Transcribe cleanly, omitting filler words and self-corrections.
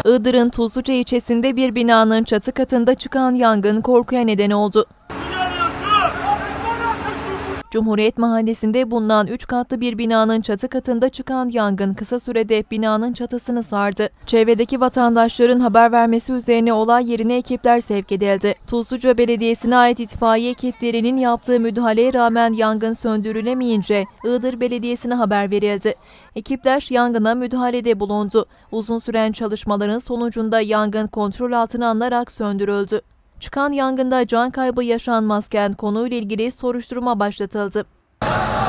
Iğdır'ın Tuzluca ilçesinde bir binanın çatı katında çıkan yangın korkuya neden oldu. Cumhuriyet Mahallesi'nde bulunan 3 katlı bir binanın çatı katında çıkan yangın kısa sürede binanın çatısını sardı. Çevredeki vatandaşların haber vermesi üzerine olay yerine ekipler sevk edildi. Tuzluca Belediyesi'ne ait itfaiye ekiplerinin yaptığı müdahaleye rağmen yangın söndürülemeyince Iğdır Belediyesi'ne haber verildi. Ekipler yangına müdahalede bulundu. Uzun süren çalışmaların sonucunda yangın kontrol altına alınarak söndürüldü. Çıkan yangında can kaybı yaşanmazken konuyla ilgili soruşturma başlatıldı.